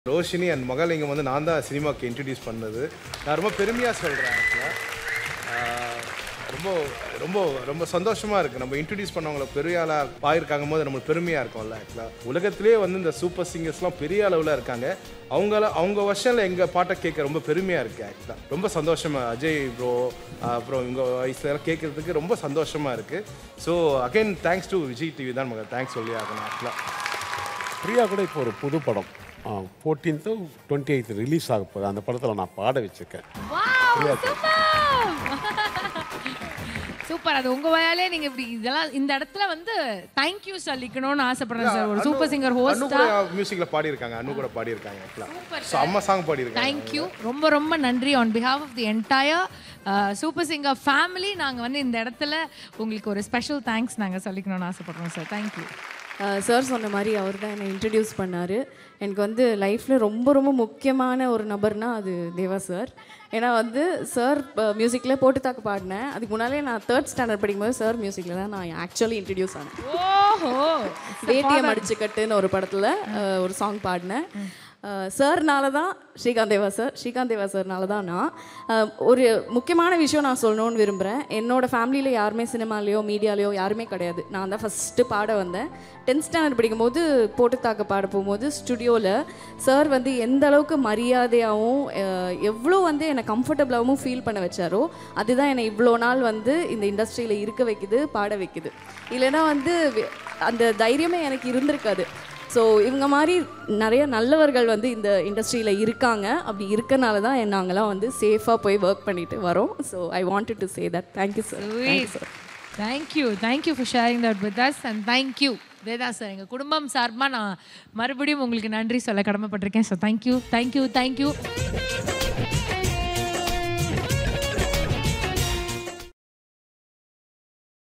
Roshini and Mahalingam வந்து நான் தான் சினிமாவுக்கு இன்ட்ரடியூஸ் பண்ணது. நான் ரொம்ப பெருமையாக சொல்கிறேன். ஆக்சுவலாக ரொம்ப ரொம்ப ரொம்ப சந்தோஷமாக இருக்குது. நம்ம இன்ட்ரடியூஸ் பண்ணவங்கள பெரிய ஆளாக ஆயிருக்காங்கும் போது நம்மளுக்கு பெருமையாக இருக்கும்ல. ஆக்சுவலாக உலகத்திலே வந்து இந்த சூப்பர் சிங்கர்ஸ்லாம் பெரிய அளவில் இருக்காங்க. அவங்க வருஷனில் எங்கள் பாட்டை கேட்க ரொம்ப பெருமையாக இருக்குது. ஆக்சுவலாக ரொம்ப சந்தோஷமாக அஜய் ப்ரோ அப்புறம் உங்கள் வயசுலாம் கேட்குறதுக்கு ரொம்ப சந்தோஷமாக இருக்குது. So again thanks to Vijay TV தான் நமக்கு தேங்க்ஸ் சொல்லி ஆகணும். ஆக்சுவலாக பிரியா கூட இப்போ ஒரு புது படம் 14th 28th ரிலீஸ் ஆக போகுது. அந்த படத்தில் நான் பாட வச்சுருக்கேன். சூப்பர். அது உங்க வாயாலே நீங்க இப்படி இதெல்லாம் இந்த இடத்துல வந்து தேங்க் யூ சொல்லிக்கணும்னு ஆசைப்படுறேன் சார். ஒரு சூப்பர் சிங்கர் ஹோஸ்டா மியூசிக்ல பாடி இருக்காங்க. அனு கூட பாடி இருக்காங்க. சூப்பர். சோ அம்மா சாங் பாடி இருக்காங்க. Thank you. ரொம்ப ரொம்ப நன்றி on behalf of the entire super singer family. நாங்க வந்து இந்த இடத்துல உங்களுக்கு ஒரு ஸ்பெஷல் தேங்க்ஸ் நாங்க சொல்லிக்கணும்னு ஆசைப்படுறோம் சார். Thank you. சார் சொன்ன மாதிரி அவர் தான் என்னை இன்ட்ரடியூஸ் பண்ணார். எனக்கு வந்து லைஃப்பில் ரொம்ப ரொம்ப முக்கியமான ஒரு நபர்னால் அது தேவா சார். ஏன்னா வந்து சார் மியூசிக்கில் போட்டு தாக்க பாடினேன். அதுக்கு முன்னாலே நான் 3rd ஸ்டாண்டர்ட் படிக்கும்போது சார் மியூசிக்கில் தான் நான் ஆக்சுவலி இன்ட்ரடியூஸ் ஆனேன். ஓஹோ. வேட்டியம் அடிச்சுக்கட்டுன்னு ஒரு படத்தில் ஒரு சாங் பாடினேன். சார்னால தான் ஸ்ரீகாந்த் தேவா சார்னால தான் நான் ஒரு முக்கியமான விஷயம் நான் சொல்லணும்னு விரும்புகிறேன். என்னோடய ஃபேமிலியில் யாருமே சினிமாலேயோ மீடியாலேயோ யாருமே கிடையாது. நான் தான் ஃபஸ்ட்டு பாட வந்தேன். 10th ஸ்டாண்டர்ட் படிக்கும்போது போட்டு தாக்க பாட போகும்போது ஸ்டுடியோவில் சார் வந்து எந்த அளவுக்கு மரியாதையாகவும் எவ்வளோ வந்து என்னை கம்ஃபர்டபுளாகவும் ஃபீல் பண்ண வச்சாரோ அதுதான் என்னை இவ்வளோ நாள் வந்து இந்த இண்டஸ்ட்ரியில் இருக்க வைக்குது, பாட வைக்குது. இல்லைன்னா வந்து அந்த தைரியமே எனக்கு இருந்திருக்காது. ஸோ இவங்க மாதிரி நிறைய நல்லவர்கள் வந்து இந்த இண்டஸ்ட்ரியில் இருக்காங்க. அப்படி இருக்கனால தான் நாங்கள்லாம் வந்து சேஃபாக போய் ஒர்க் பண்ணிட்டு வரோம். So I wanted to say that. Thank you sir. Thank you for sharing that with us and thank you Veda sir. எங்கள் குடும்பம் சார்பாக நான் மறுபடியும் உங்களுக்கு நன்றி சொல்ல கடமைப்பட்டிருக்கேன். So thank you.